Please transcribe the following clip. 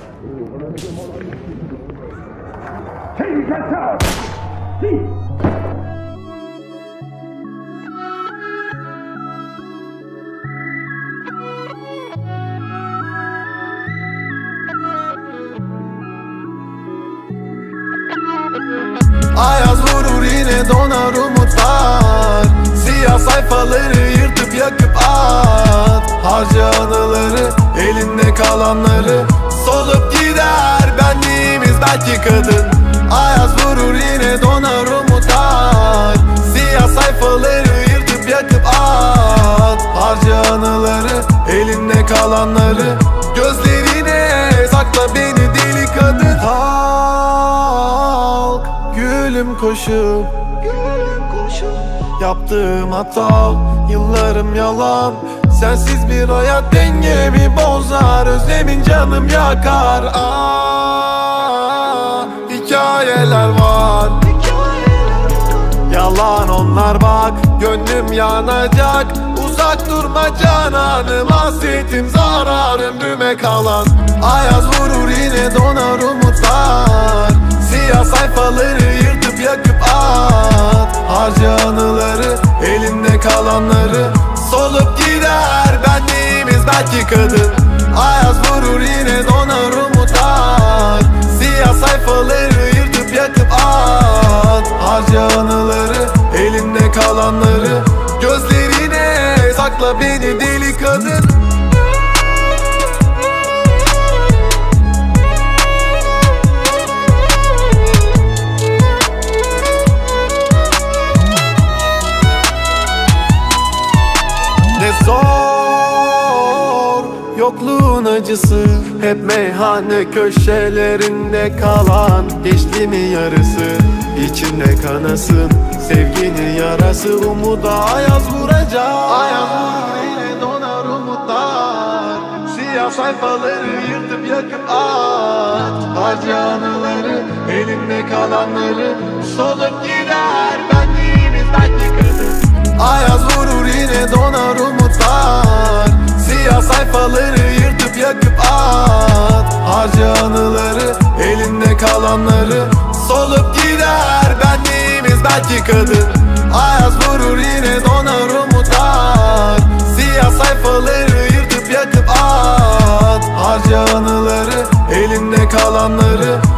Ayaz vurur yine donar umutlar. Siyah sayfaları yırtıp yakıp at. Harca anıları, elinde kalanları. Solup gider benliğimiz belki kadın. Ayaz vurur yine donar umutlar. Siyah sayfaları yırtıp yakıp at. Harca anıları, elinde kalanları. Gözlerine sakla beni deli kadın. Halk gülüm koşup yaptığım hata, yıllarım yalan. Sensiz bir hayat dengemi bozar. Özlemin canım yakar. Hikayeler var, yalan onlar bak. Gönlüm yanacak. Uzak durma cananım. Hasretim zarar ömrüme kalan. Ayaz vurur yine donar umutlar. Siyah sayfaları yırtıp yakıp at. Harca anıları, elinde kalanları. Solup gider benliğimiz belki kadın. Ayaz vurur yine donar umutlar. Siyah sayfaları yırtıp yakıp at. Harca anıları, elinde kalanları. Gözlerine sakla beni deli kadın. Ne zor yokluğun acısı, hep meyhane köşelerinde kalan. Gençliğimin yarısı, içinde kanasın. Sevginin yarası, umuda ayaz vuracak. Ayaz vurur yine donar umutlar. Siyah sayfaları yırtıp yakıp at. Harca anıları, elinde kalanları. Solup gider benliğimiz belki kadın. Ayaz vurur yine donar umutlar. Siyah sayfaları yırtıp yakıp at. Harca anıları, elinde kalanları. Solup gider benliğimiz belki kadın. Ayaz vurur yine donar umutlar. Siyah sayfaları yırtıp yakıp at. Harca anıları, elinde kalanları.